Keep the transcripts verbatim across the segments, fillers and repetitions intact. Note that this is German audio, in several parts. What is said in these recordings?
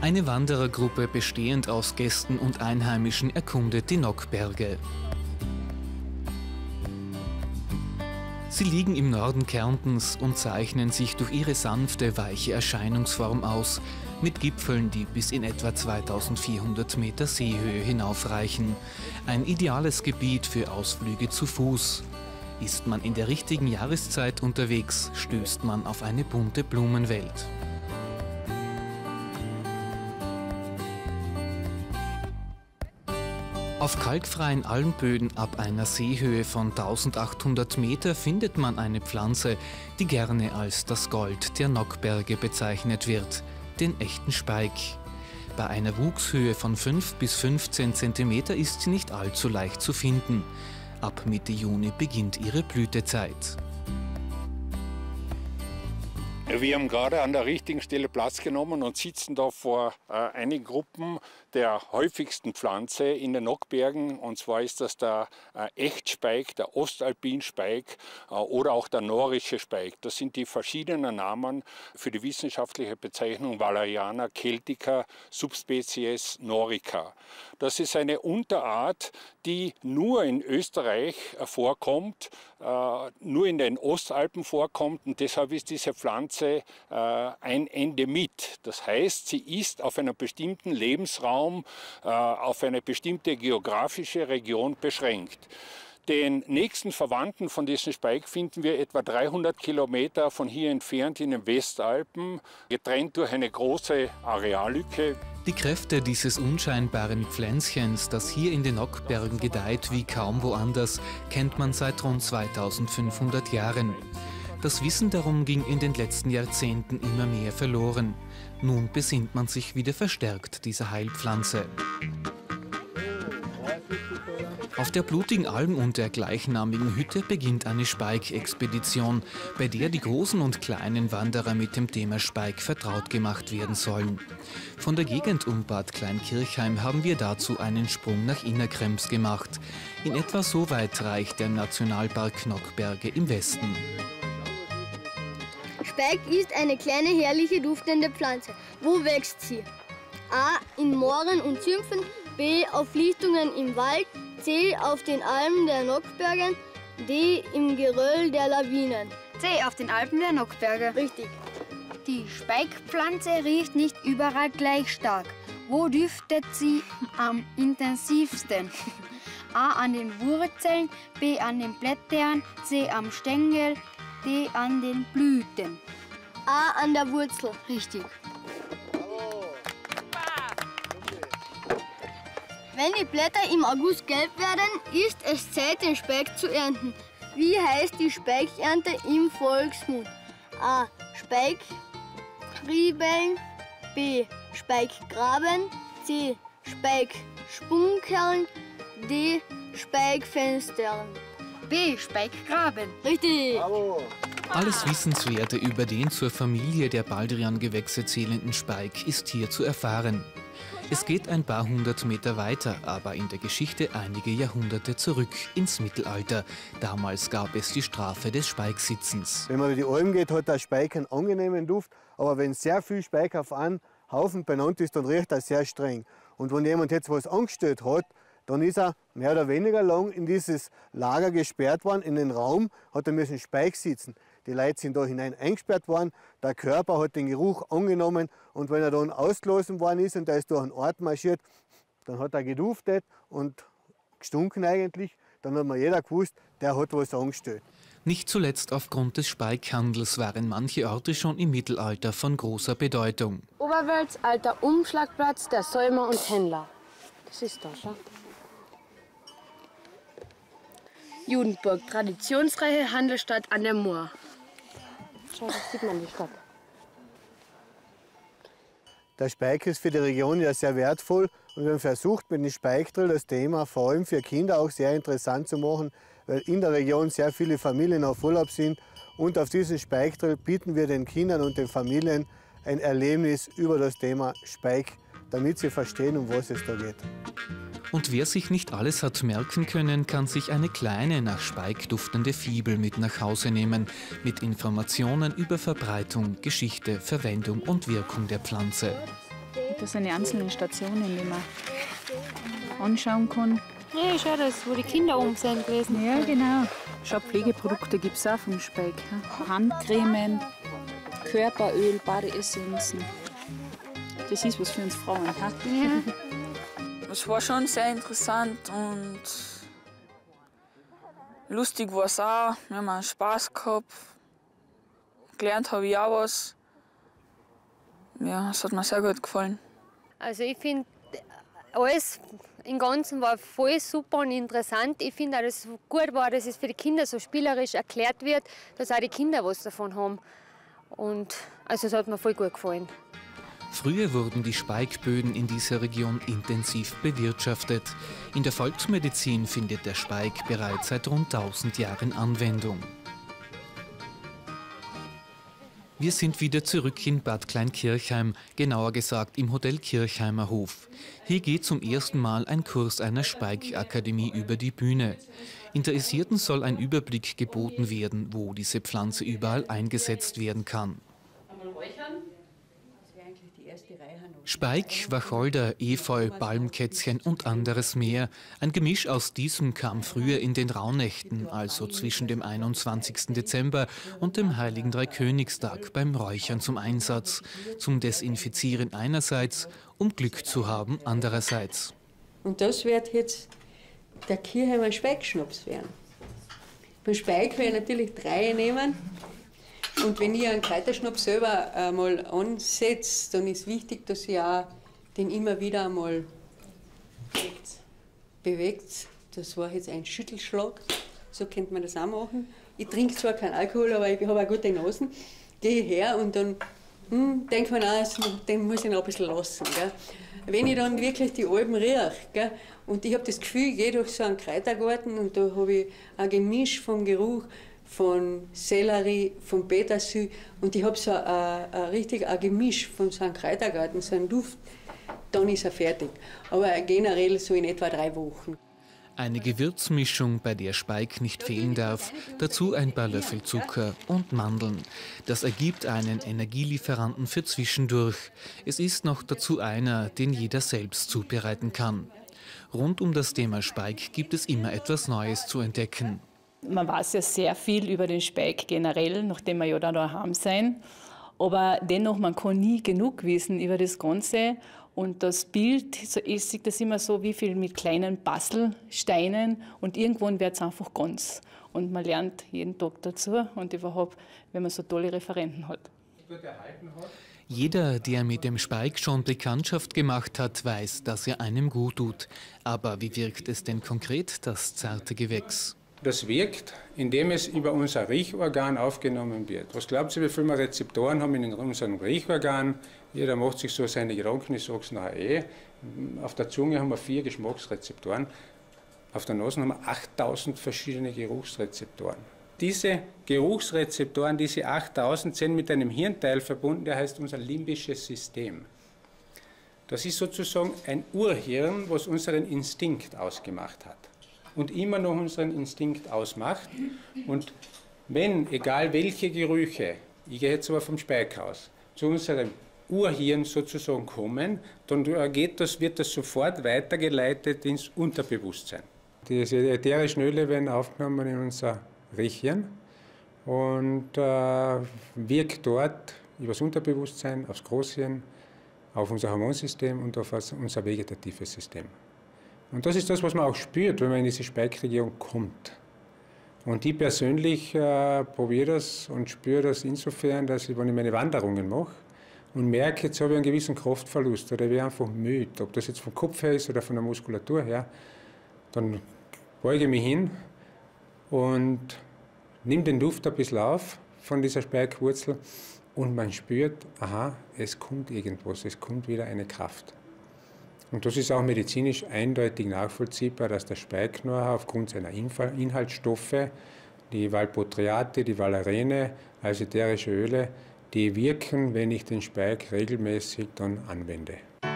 Eine Wanderergruppe bestehend aus Gästen und Einheimischen erkundet die Nockberge. Sie liegen im Norden Kärntens und zeichnen sich durch ihre sanfte, weiche Erscheinungsform aus, mit Gipfeln, die bis in etwa zweitausendvierhundert Meter Seehöhe hinaufreichen. Ein ideales Gebiet für Ausflüge zu Fuß. Ist man in der richtigen Jahreszeit unterwegs, stößt man auf eine bunte Blumenwelt. Auf kalkfreien Almböden ab einer Seehöhe von eintausendachthundert Meter findet man eine Pflanze, die gerne als das Gold der Nockberge bezeichnet wird, den echten Speik. Bei einer Wuchshöhe von fünf bis fünfzehn Zentimeter ist sie nicht allzu leicht zu finden. Ab Mitte Juni beginnt ihre Blütezeit. Wir haben gerade an der richtigen Stelle Platz genommen und sitzen da vor äh, einigen Gruppen der häufigsten Pflanze in den Nockbergen. Und zwar ist das der äh, Echtspeik, der Ostalpinspeik äh, oder auch der Norische Speik. Das sind die verschiedenen Namen für die wissenschaftliche Bezeichnung Valeriana celtica Subspecies norica. Das ist eine Unterart, die nur in Österreich äh, vorkommt, äh, nur in den Ostalpen vorkommt, und deshalb ist diese Pflanze ein Endemit. Das heißt, sie ist auf einen bestimmten Lebensraum, auf eine bestimmte geografische Region beschränkt. Den nächsten Verwandten von diesem Speik finden wir etwa dreihundert Kilometer von hier entfernt in den Westalpen, getrennt durch eine große Areallücke. Die Kräfte dieses unscheinbaren Pflänzchens, das hier in den Nockbergen gedeiht wie kaum woanders, kennt man seit rund zweitausendfünfhundert Jahren. Das Wissen darum ging in den letzten Jahrzehnten immer mehr verloren. Nun besinnt man sich wieder verstärkt dieser Heilpflanze. Auf der blutigen Alm und der gleichnamigen Hütte beginnt eine Speik-Expedition, bei der die großen und kleinen Wanderer mit dem Thema Speik vertraut gemacht werden sollen. Von der Gegend um Bad Kleinkirchheim haben wir dazu einen Sprung nach Innerkrems gemacht. In etwa so weit reicht der Nationalpark Nockberge im Westen. Speik ist eine kleine, herrliche, duftende Pflanze. Wo wächst sie? A. in Mooren und Sümpfen, B. auf Lichtungen im Wald, C. auf den Almen der Nockberge, D. im Geröll der Lawinen. C. auf den Alpen der Nockberge. Richtig. Die Speikpflanze riecht nicht überall gleich stark. Wo duftet sie am intensivsten? A. an den Wurzeln, B. an den Blättern, C. am Stängel, D. an den Blüten. A. an der Wurzel. Richtig. Wenn die Blätter im August gelb werden, ist es Zeit, den Speik zu ernten. Wie heißt die Speikernte im Volksmund? A. Speiktriebeln, B. Speikgraben, C. Speikspunkern, D. Speikfenstern. B. Speikgraben. Richtig. Bravo. Alles Wissenswerte über den zur Familie der Baldriangewächse zählenden Speik ist hier zu erfahren. Es geht ein paar hundert Meter weiter, aber in der Geschichte einige Jahrhunderte zurück ins Mittelalter. Damals gab es die Strafe des Speiksitzens. Wenn man über die Alm geht, hat der Speik einen angenehmen Duft, aber wenn sehr viel Speik auf einen Haufen benannt ist, dann riecht er sehr streng. Und wenn jemand jetzt was angestellt hat, dann ist er mehr oder weniger lang in dieses Lager gesperrt worden, in den Raum, hat er müssen Speik sitzen. Die Leute sind da hinein eingesperrt worden, der Körper hat den Geruch angenommen, und wenn er dann ausgelassen worden ist und er ist durch einen Ort marschiert, dann hat er geduftet und gestunken eigentlich. Dann hat man jeder gewusst, der hat was angestellt. Nicht zuletzt aufgrund des Speikhandels waren manche Orte schon im Mittelalter von großer Bedeutung. Oberwölz, alter Umschlagplatz der Säumer und Händler. Das ist da, schau. Judenburg, traditionsreiche Handelsstadt an der Mur. Schau, das sieht man die Stadt. Der Speik ist für die Region ja sehr wertvoll, und wir haben versucht, mit dem Speikdrill das Thema vor allem für Kinder auch sehr interessant zu machen, weil in der Region sehr viele Familien auf Urlaub sind, und auf diesem Speikdrill bieten wir den Kindern und den Familien ein Erlebnis über das Thema Speik, damit sie verstehen, um was es da geht. Und wer sich nicht alles hat merken können, kann sich eine kleine, nach Speik duftende Fibel mit nach Hause nehmen, mit Informationen über Verbreitung, Geschichte, Verwendung und Wirkung der Pflanze. Das sind die einzelnen Stationen, die man anschauen kann. Ja, schau, das, wo die Kinder oben sind gewesen. Ja, genau. Schau, Pflegeprodukte gibt es auch vom Speck. Handcremen, Körperöl, Badeessenzen. Das ist was für uns Frauen. Ja. Es war schon sehr interessant und lustig war es auch. Wir haben Spaß gehabt. Gelernt habe ich auch was. Ja, es hat mir sehr gut gefallen. Also ich finde, alles im Ganzen war voll super und interessant. Ich finde auch, dass es gut war, dass es für die Kinder so spielerisch erklärt wird, dass auch die Kinder was davon haben. Und also es hat mir voll gut gefallen. Früher wurden die Speigböden in dieser Region intensiv bewirtschaftet. In der Volksmedizin findet der Speig bereits seit rund tausend Jahren Anwendung. Wir sind wieder zurück in Bad Kleinkirchheim, genauer gesagt im Hotel Kirchheimer Hof. Hier geht zum ersten Mal ein Kurs einer Speigakademie über die Bühne. Interessierten soll ein Überblick geboten werden, wo diese Pflanze überall eingesetzt werden kann. Speig, Wacholder, Efeu, Palmkätzchen und anderes mehr. Ein Gemisch aus diesem kam früher in den Rauhnächten, also zwischen dem einundzwanzigsten Dezember und dem Heiligen Dreikönigstag beim Räuchern zum Einsatz. Zum Desinfizieren einerseits, um Glück zu haben andererseits. Und das wird jetzt der Kirchheimer Speigschnaps werden. Beim Speig werde ich natürlich drei nehmen. Und wenn ich einen Kräuterschnaps selber einmal ansetze, dann ist wichtig, dass ich auch den immer wieder einmal bewegt. Das war jetzt ein Schüttelschlag, so könnte man das auch machen. Ich trinke zwar keinen Alkohol, aber ich habe eine gute Nase. Gehe her und dann hm, denke ich mir, auch, den muss ich noch ein bisschen lassen. Gell? Wenn ich dann wirklich die Alben rieche, gell, und ich habe das Gefühl, ich gehe durch so einen Kräutergarten und da habe ich ein Gemisch vom Geruch von Sellerie, von Petersil und ich habe so ein, ein richtig ein Gemisch von so einem Kräutergarten, so einen Duft, dann ist er fertig. Aber generell so in etwa drei Wochen. Eine Gewürzmischung, bei der Speig nicht fehlen darf, dazu ein paar Löffel Zucker und Mandeln. Das ergibt einen Energielieferanten für zwischendurch. Es ist noch dazu einer, den jeder selbst zubereiten kann. Rund um das Thema Speig gibt es immer etwas Neues zu entdecken. Man weiß ja sehr viel über den Speig generell, nachdem wir ja da daheim sind. Aber dennoch, man kann nie genug wissen über das Ganze. Und das Bild, so, ich sehe das immer so wie viel mit kleinen Puzzlesteinen und irgendwann wird es einfach ganz. Und man lernt jeden Tag dazu und überhaupt, wenn man so tolle Referenten hat. Jeder, der mit dem Speig schon Bekanntschaft gemacht hat, weiß, dass er einem gut tut. Aber wie wirkt es denn konkret, das zarte Gewächs? Das wirkt, indem es über unser Riechorgan aufgenommen wird. Was glaubt ihr, wie viele Rezeptoren haben in unserem Riechorgan? Jeder macht sich so seine Gedanken, ich sage es nachher eh. Auf der Zunge haben wir vier Geschmacksrezeptoren, auf der Nase haben wir achttausend verschiedene Geruchsrezeptoren. Diese Geruchsrezeptoren, diese achttausend, sind mit einem Hirnteil verbunden, der heißt unser limbisches System. Das ist sozusagen ein Urhirn, was unseren Instinkt ausgemacht hat. Und immer noch unseren Instinkt ausmacht. Und wenn, egal welche Gerüche, ich gehe jetzt aber vom Speig aus, zu unserem Urhirn sozusagen kommen, dann geht das, wird das sofort weitergeleitet ins Unterbewusstsein. Diese ätherischen Öle werden aufgenommen in unser Riechhirn und äh, wirkt dort über das Unterbewusstsein, aufs Großhirn, auf unser Hormonsystem und auf unser vegetatives System. Und das ist das, was man auch spürt, wenn man in diese Speigregion kommt. Und ich persönlich äh, probiere das und spüre das insofern, dass ich, wenn ich meine Wanderungen mache und merke, jetzt habe ich einen gewissen Kraftverlust oder ich werde einfach müde, ob das jetzt vom Kopf her ist oder von der Muskulatur her, dann beuge ich mich hin und nehme den Duft ein bisschen auf von dieser Speigwurzel und man spürt, aha, es kommt irgendwas, es kommt wieder eine Kraft. Und das ist auch medizinisch eindeutig nachvollziehbar, dass der Speigknorr aufgrund seiner Inhaltsstoffe, die Valproiate, die Valeriane, also ätherische Öle, die wirken, wenn ich den Speig regelmäßig dann anwende.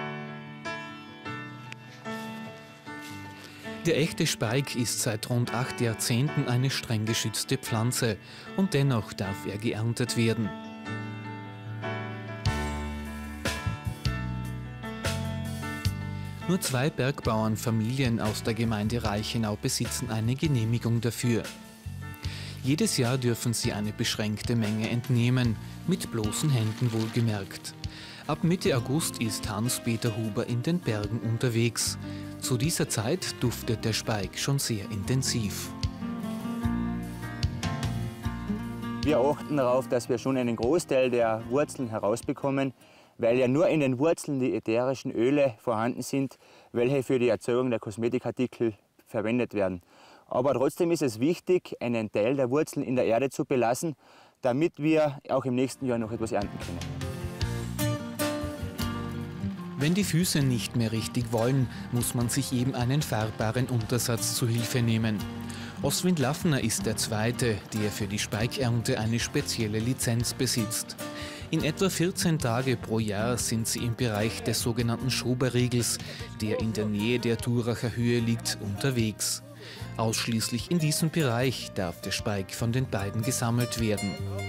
Der echte Speig ist seit rund acht Jahrzehnten eine streng geschützte Pflanze und dennoch darf er geerntet werden. Nur zwei Bergbauernfamilien aus der Gemeinde Reichenau besitzen eine Genehmigung dafür. Jedes Jahr dürfen sie eine beschränkte Menge entnehmen, mit bloßen Händen wohlgemerkt. Ab Mitte August ist Hans-Peter Huber in den Bergen unterwegs. Zu dieser Zeit duftet der Speik schon sehr intensiv. Wir achten darauf, dass wir schon einen Großteil der Wurzeln herausbekommen, weil ja nur in den Wurzeln die ätherischen Öle vorhanden sind, welche für die Erzeugung der Kosmetikartikel verwendet werden. Aber trotzdem ist es wichtig, einen Teil der Wurzeln in der Erde zu belassen, damit wir auch im nächsten Jahr noch etwas ernten können. Wenn die Füße nicht mehr richtig wollen, muss man sich eben einen fahrbaren Untersatz zu Hilfe nehmen. Oswind Laffner ist der Zweite, der für die Speikernte eine spezielle Lizenz besitzt. In etwa vierzehn Tage pro Jahr sind sie im Bereich des sogenannten Schoberriegels, der in der Nähe der Thuracher Höhe liegt, unterwegs. Ausschließlich in diesem Bereich darf der Speik von den beiden gesammelt werden.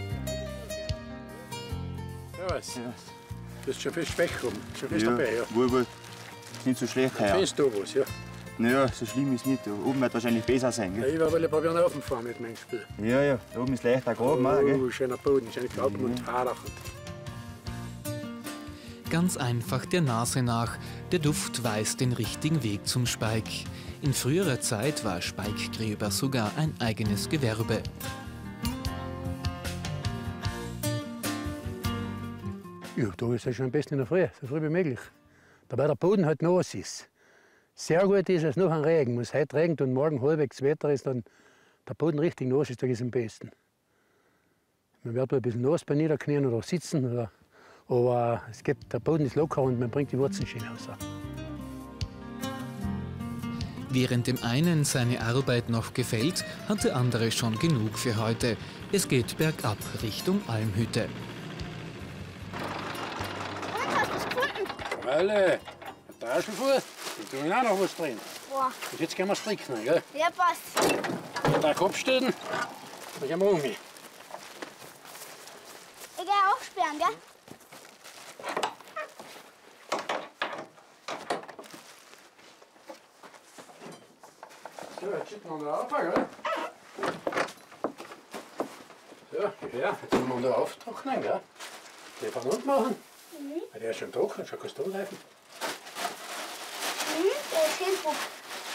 Ja, was? Du hast schon viel Speck gehabt, schon viel Ja, dabei. Ja. wohl, wohl. Ist nicht so schlecht heuer. Findest du was, ja? Naja, so schlimm ist es nicht. Da oben wird wahrscheinlich besser sein. Ja, Gell? ich werde mal probieren aufzufahren mit meinem Spiel. Ja, ja, da oben ist leichter Graben auch, gell? Oh, schöner Boden, schöne Graben Mhm. und Haarach. Ganz einfach der Nase nach, der Duft weist den richtigen Weg zum Speik. In früherer Zeit war Speikgräber sogar ein eigenes Gewerbe. Ja, da ist es schon am besten in der Früh, so früh wie möglich. Dabei der Boden halt nass ist. Sehr gut ist es noch an Regen. Wenn es heute regnet und morgen halbwegs Wetter ist, dann der Boden richtig nass ist, da ist es am besten. Man wird ein bisschen nass bei niederknien oder sitzen, oder, aber es geht, der Boden ist locker und man bringt die Wurzeln schön raus. Während dem einen seine Arbeit noch gefällt, hat der andere schon genug für heute. Es geht bergab Richtung Almhütte. Alle, ein Taschenfuß, da tun wir auch noch was drin. Boah. Und jetzt können wir stricken, gell? Ja, passt. Da Kopfstützen, dann gehen wir um. Ich gehe auch sperren, gell? So, jetzt schütten wir da auf, gell? So, ja, jetzt müssen wir da auftrocknen, gell? Den von unten machen. Mhm. Der ist schon trocken, schon kannst du umreifen. Mhm, der ist schön gut.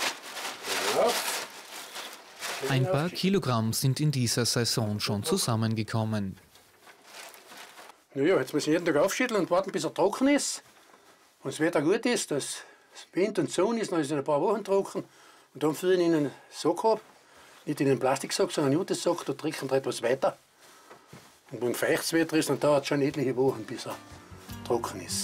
Ja. Ein paar Kilogramm sind in dieser Saison schon zusammengekommen. Naja, jetzt muss ich jeden Tag aufschütteln und warten, bis er trocken ist. Wenn das Wetter gut ist, dass Wind und Sonne ist, dann ist es in ein paar Wochen trocken. Und dann fülle ich in einen Sack ab. Nicht in einen Plastiksack, sondern einen Jutesack, da trinken wir etwas weiter. Und wenn feuchtes Wetter ist, dann dauert es schon etliche Wochen, bis er trocken ist.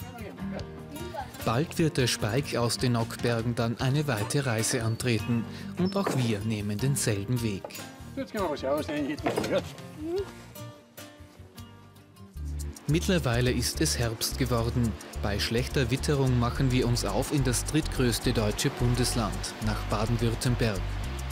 Bald wird der Speik aus den Nockbergen dann eine weite Reise antreten. Und auch wir nehmen denselben Weg. Jetzt gehen wir was ausnehmen. Mittlerweile ist es Herbst geworden. Bei schlechter Witterung machen wir uns auf in das drittgrößte deutsche Bundesland, nach Baden-Württemberg.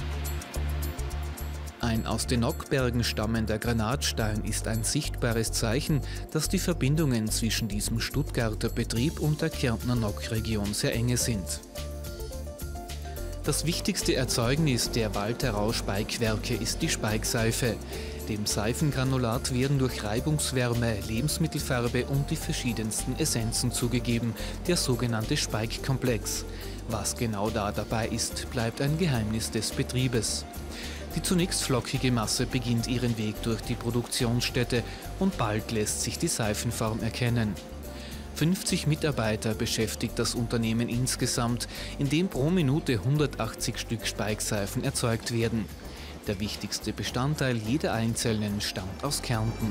Ein aus den Nockbergen stammender Granatstein ist ein sichtbares Zeichen, dass die Verbindungen zwischen diesem Stuttgarter Betrieb und der Kärntner Nockregion sehr enge sind. Das wichtigste Erzeugnis der Waltherau-Speikwerke ist die Speikseife. Dem Seifengranulat werden durch Reibungswärme, Lebensmittelfarbe und die verschiedensten Essenzen zugegeben, der sogenannte Speikkomplex. Was genau da dabei ist, bleibt ein Geheimnis des Betriebes. Die zunächst flockige Masse beginnt ihren Weg durch die Produktionsstätte und bald lässt sich die Seifenform erkennen. fünfzig Mitarbeiter beschäftigt das Unternehmen insgesamt, in dem pro Minute hundertachtzig Stück Speikseifen erzeugt werden. Der wichtigste Bestandteil jeder einzelnen stammt aus Kärnten.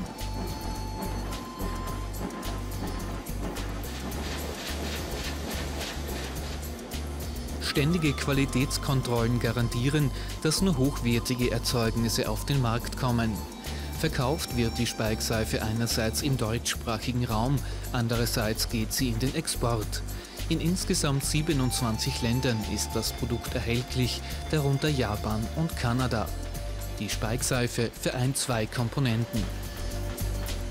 Ständige Qualitätskontrollen garantieren, dass nur hochwertige Erzeugnisse auf den Markt kommen. Verkauft wird die Speikseife einerseits im deutschsprachigen Raum, andererseits geht sie in den Export. In insgesamt siebenundzwanzig Ländern ist das Produkt erhältlich, darunter Japan und Kanada. Die Speikseife vereint zwei Komponenten.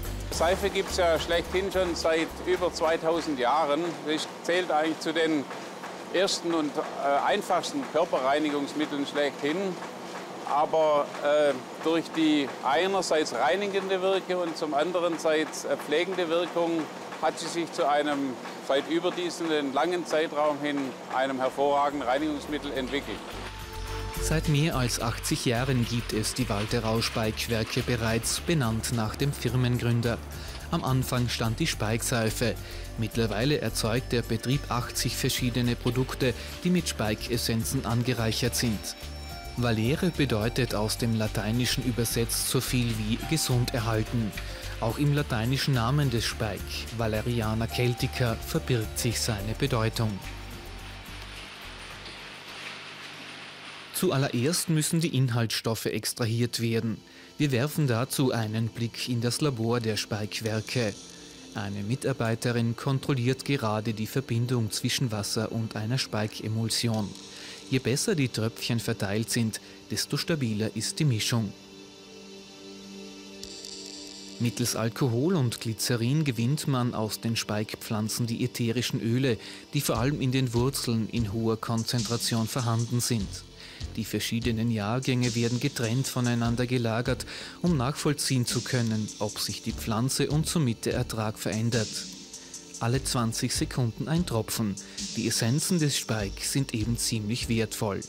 Seife gibt es ja schlechthin schon seit über zweitausend Jahren. Das zählt eigentlich zu den ersten und äh, einfachsten Körperreinigungsmitteln schlechthin. Aber äh, durch die einerseits reinigende Wirkung und zum anderen Seits äh, pflegende Wirkung hat sie sich zu einem seit über diesen langen Zeitraum hin einem hervorragenden Reinigungsmittel entwickelt. Seit mehr als achtzig Jahren gibt es die Walterau Speikwerke bereits, benannt nach dem Firmengründer. Am Anfang stand die Speikseife. Mittlerweile erzeugt der Betrieb achtzig verschiedene Produkte, die mit Speikessenzen angereichert sind. Valere bedeutet aus dem Lateinischen übersetzt so viel wie gesund erhalten. Auch im lateinischen Namen des Speik, Valeriana celtica, verbirgt sich seine Bedeutung. Zuallererst müssen die Inhaltsstoffe extrahiert werden. Wir werfen dazu einen Blick in das Labor der Speikwerke. Eine Mitarbeiterin kontrolliert gerade die Verbindung zwischen Wasser und einer Speikemulsion. Je besser die Tröpfchen verteilt sind, desto stabiler ist die Mischung. Mittels Alkohol und Glycerin gewinnt man aus den Speikpflanzen die ätherischen Öle, die vor allem in den Wurzeln in hoher Konzentration vorhanden sind. Die verschiedenen Jahrgänge werden getrennt voneinander gelagert, um nachvollziehen zu können, ob sich die Pflanze und somit der Ertrag verändert. Alle zwanzig Sekunden ein Tropfen. Die Essenzen des Speik sind eben ziemlich wertvoll.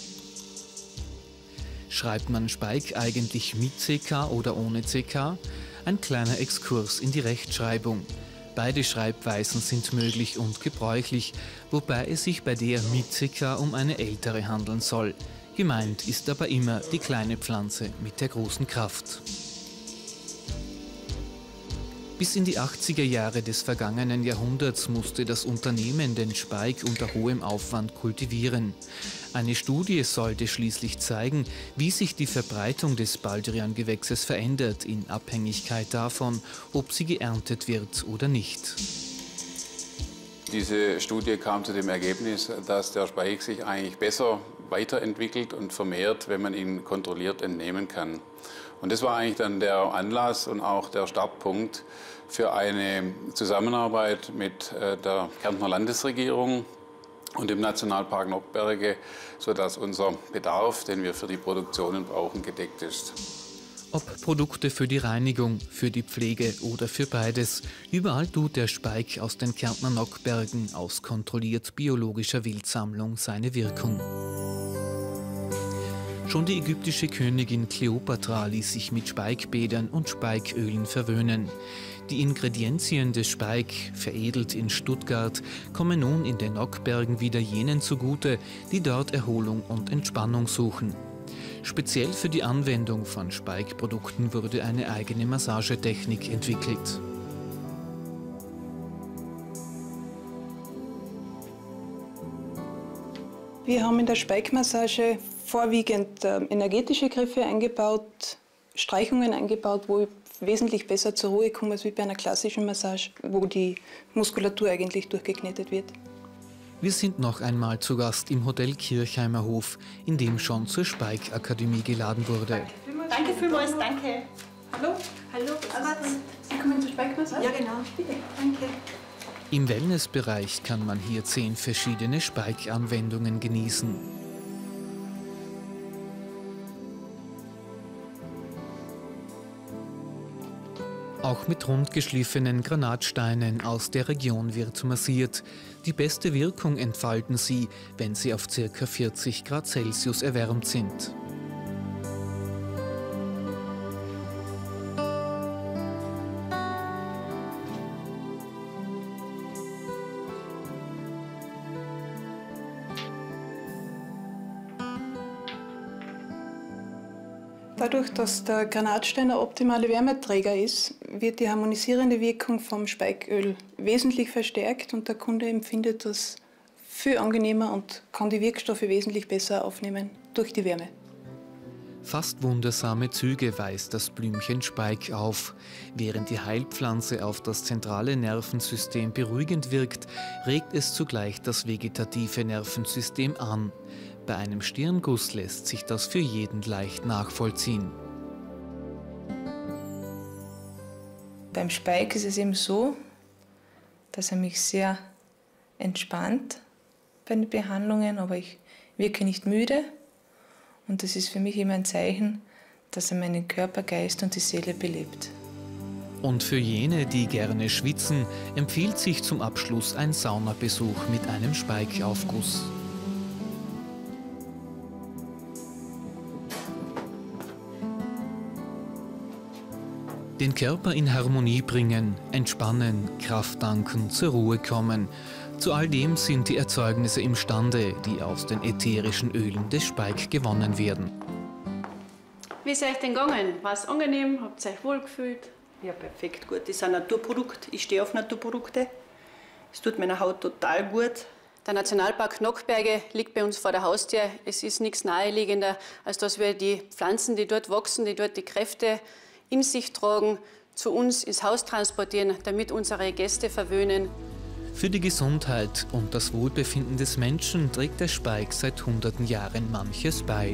Schreibt man Speik eigentlich mit C K oder ohne C K? Ein kleiner Exkurs in die Rechtschreibung. Beide Schreibweisen sind möglich und gebräuchlich, wobei es sich bei der mit C K um eine ältere handeln soll. Gemeint ist aber immer die kleine Pflanze mit der großen Kraft. Bis in die achtziger Jahre des vergangenen Jahrhunderts musste das Unternehmen den Speik unter hohem Aufwand kultivieren. Eine Studie sollte schließlich zeigen, wie sich die Verbreitung des Baldrian-Gewächses verändert, in Abhängigkeit davon, ob sie geerntet wird oder nicht. Diese Studie kam zu dem Ergebnis, dass der Speik sich eigentlich besser weiterentwickelt und vermehrt, wenn man ihn kontrolliert entnehmen kann. Und das war eigentlich dann der Anlass und auch der Startpunkt für eine Zusammenarbeit mit der Kärntner Landesregierung und dem Nationalpark Nockberge, sodass unser Bedarf, den wir für die Produktionen brauchen, gedeckt ist. Ob Produkte für die Reinigung, für die Pflege oder für beides, überall tut der Speik aus den Kärntner Nockbergen aus kontrolliert biologischer Wildsammlung seine Wirkung. Schon die ägyptische Königin Kleopatra ließ sich mit Speikbädern und Speikölen verwöhnen. Die Ingredienzien des Speik, veredelt in Stuttgart, kommen nun in den Nockbergen wieder jenen zugute, die dort Erholung und Entspannung suchen. Speziell für die Anwendung von Speikprodukten wurde eine eigene Massagetechnik entwickelt. Wir haben in der Speikmassage vorwiegend äh, energetische Griffe eingebaut, Streichungen eingebaut, wo ich wesentlich besser zur Ruhe komme als wie bei einer klassischen Massage, wo die Muskulatur eigentlich durchgeknetet wird. Wir sind noch einmal zu Gast im Hotel Kirchheimer Hof, in dem schon zur Speikakademie geladen wurde. Danke vielmals, danke. Hallo? Hallo, Sie kommen zur Speikmassage? Ja, genau. Bitte, danke. Im Wellnessbereich kann man hier zehn verschiedene Speikanwendungen genießen. Auch mit rundgeschliffenen Granatsteinen aus der Region wird massiert. Die beste Wirkung entfalten sie, wenn sie auf ca. vierzig Grad Celsius erwärmt sind. Dadurch, dass der Granatstein der optimale Wärmeträger ist, wird die harmonisierende Wirkung vom Speiköl wesentlich verstärkt und der Kunde empfindet das viel angenehmer und kann die Wirkstoffe wesentlich besser aufnehmen durch die Wärme. Fast wundersame Züge weist das Blümchen Speik auf. Während die Heilpflanze auf das zentrale Nervensystem beruhigend wirkt, regt es zugleich das vegetative Nervensystem an. Bei einem Stirnguss lässt sich das für jeden leicht nachvollziehen. Beim Speik ist es eben so, dass er mich sehr entspannt, bei den Behandlungen, aber ich wirke nicht müde. Und das ist für mich immer ein Zeichen, dass er meinen Körper, Geist und die Seele belebt. Und für jene, die gerne schwitzen, empfiehlt sich zum Abschluss ein Saunabesuch mit einem Speikaufguss. Den Körper in Harmonie bringen, entspannen, Kraft tanken, zur Ruhe kommen. Zu all dem sind die Erzeugnisse imstande, die aus den ätherischen Ölen des Speik gewonnen werden. Wie ist euch denn gegangen? War es angenehm? Habt ihr euch wohl gefühlt? Ja, perfekt gut. Das sind Naturprodukte. Ich stehe auf Naturprodukte. Es tut meiner Haut total gut. Der Nationalpark Nockberge liegt bei uns vor der Haustür. Es ist nichts naheliegender, als dass wir die Pflanzen, die dort wachsen, die dort die Kräfte in sich tragen, zu uns ins Haus transportieren, damit unsere Gäste verwöhnen. Für die Gesundheit und das Wohlbefinden des Menschen trägt der Speik seit hunderten Jahren manches bei.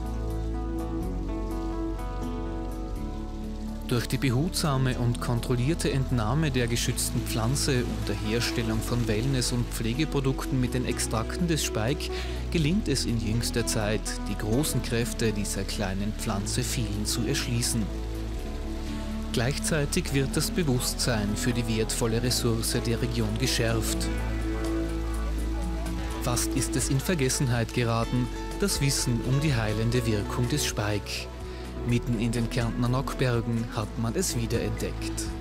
Durch die behutsame und kontrollierte Entnahme der geschützten Pflanze und der Herstellung von Wellness- und Pflegeprodukten mit den Extrakten des Speik gelingt es in jüngster Zeit, die großen Kräfte dieser kleinen Pflanze vielen zu erschließen. Gleichzeitig wird das Bewusstsein für die wertvolle Ressource der Region geschärft. Fast ist es in Vergessenheit geraten, das Wissen um die heilende Wirkung des Speik. Mitten in den Kärntner Nockbergen hat man es wiederentdeckt.